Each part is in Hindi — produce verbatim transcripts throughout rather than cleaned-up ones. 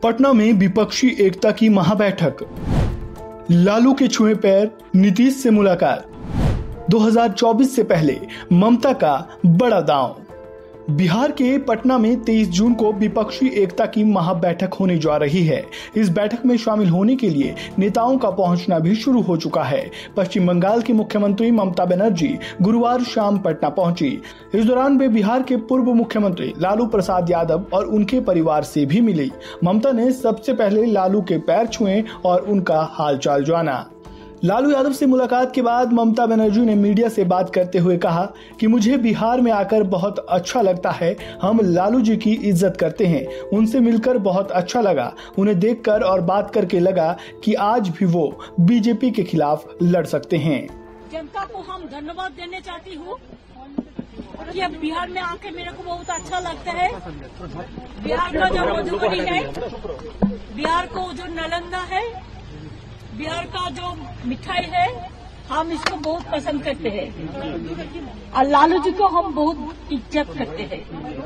पटना में विपक्षी एकता की महाबैठक। लालू के छुए पैर, नीतीश से मुलाकात। दो हज़ार चौबीस से पहले ममता का बड़ा दांव। बिहार के पटना में तेईस जून को विपक्षी एकता की महाबैठक होने जा रही है। इस बैठक में शामिल होने के लिए नेताओं का पहुंचना भी शुरू हो चुका है। पश्चिम बंगाल की मुख्यमंत्री ममता बनर्जी गुरुवार शाम पटना पहुंची। इस दौरान वे बिहार के पूर्व मुख्यमंत्री लालू प्रसाद यादव और उनके परिवार से भी मिली। ममता ने सबसे पहले लालू के पैर छुए और उनका हालचाल जाना। लालू यादव से मुलाकात के बाद ममता बनर्जी ने मीडिया से बात करते हुए कहा कि मुझे बिहार में आकर बहुत अच्छा लगता है। हम लालू जी की इज्जत करते हैं। उनसे मिलकर बहुत अच्छा लगा। उन्हें देखकर और बात करके लगा कि आज भी वो बीजेपी के खिलाफ लड़ सकते हैं। जनता को हम धन्यवाद देने चाहती हूँ कि अब बिहार में आके मेरे को बहुत अच्छा लगता है। बिहार का जो मधुबनी है, बिहार को जो नालंदा है, बिहार का जो मिठाई है, हम इसको बहुत पसंद करते हैं और लालू जी को हम बहुत इज्जत करते हैं।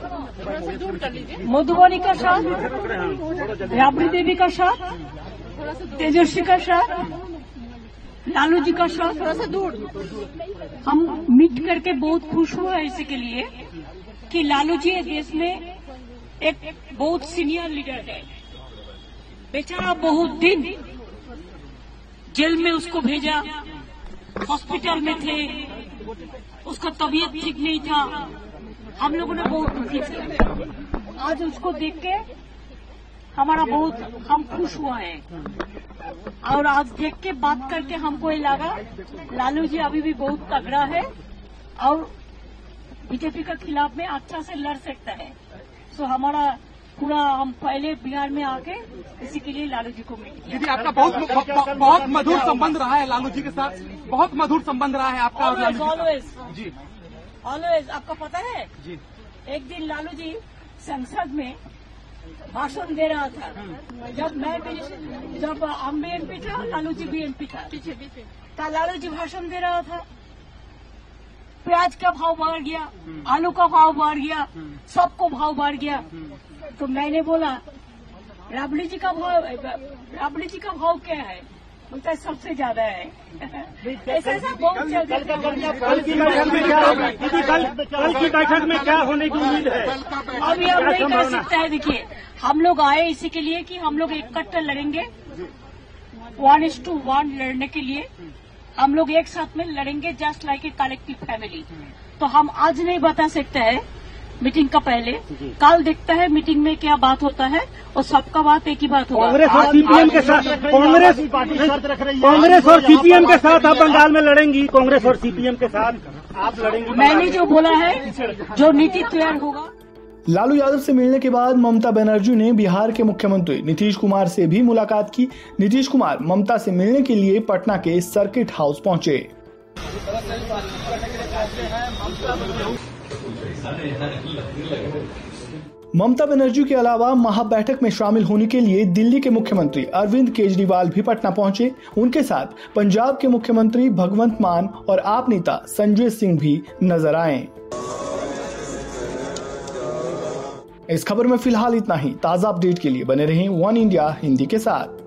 मधुबनी का साथ, राबड़ी देवी का साथ, तेजस्वी का साथ, लालू जी का साथ, थोड़ा सा दूर हम मीट करके बहुत खुश हुआ है इसी के लिए कि लालू जी देश में एक बहुत सीनियर लीडर है। बेचारा बहुत दिन जेल में उसको भेजा, हॉस्पिटल में थे, उसका तबीयत ठीक नहीं था। हम लोगों ने बहुत दुखी थे। आज उसको देख के हमारा बहुत हम खुश हुआ है और आज देख के बात करके हमको ये लगा लालू जी अभी भी बहुत तगड़ा है और बीजेपी के खिलाफ में अच्छा से लड़ सकता है। सो हमारा पूरा हम पहले बिहार में आके इसी के लिए लालू जी को मिले। दीदी, आपका बहुत बहुत मधुर संबंध रहा है लालू जी के साथ, बहुत मधुर संबंध रहा है आपका। ऑलवेज ऑलवेज जी ऑलवेज आपका पता है जी। एक दिन लालू जी संसद में भाषण दे रहा था। जब मैं भी जब हम भी एमपी था, लालू जी भी एमपी था, तो लालू जी भाषण दे रहा था। प्याज का भाव बढ़ गया, आलू का भाव बढ़ गया, सबको भाव बढ़ गया। तो मैंने बोला राबड़ी जी का भाव राबड़ी जी का भाव क्या है? बोलता है सबसे ज्यादा है। ऐसा ऐसा बहुत चलता है। कल की बैठक में क्या होगा? कल की बैठक में क्या होने की उम्मीद है? अभी हम नहीं कर सकते हैं। देखिए, हम लोग आए इसी के लिए कि हम लोग इकट्ठे लड़ेंगे, वन इज टू वन लड़ने के लिए हम लोग एक साथ में लड़ेंगे, just like a collective family. तो हम आज नहीं बता सकते हैं मीटिंग का पहले, कल देखता है मीटिंग में क्या बात होता है और सबका बात एक ही बात होगा। कांग्रेस और सीपीएम के साथ कांग्रेस कांग्रेस और सीपीएम के साथ आप बंगाल में लड़ेंगी। कांग्रेस और सीपीएम के साथ आप लड़ेंगी। मैंने जो बोला है, जो नीति तैयार होगा। लालू यादव से मिलने के बाद ममता बनर्जी ने बिहार के मुख्यमंत्री नीतीश कुमार से भी मुलाकात की। नीतीश कुमार ममता से मिलने के लिए पटना के सर्किट हाउस पहुंचे। ममता बनर्जी के अलावा महाबैठक में शामिल होने के लिए दिल्ली के मुख्यमंत्री अरविंद केजरीवाल भी पटना पहुंचे। उनके साथ पंजाब के मुख्यमंत्री भगवंत मान और आप नेता संजय सिंह भी नजर आए। इस खबर में फिलहाल इतना ही। ताजा अपडेट के लिए बने रहें वन इंडिया हिंदी के साथ।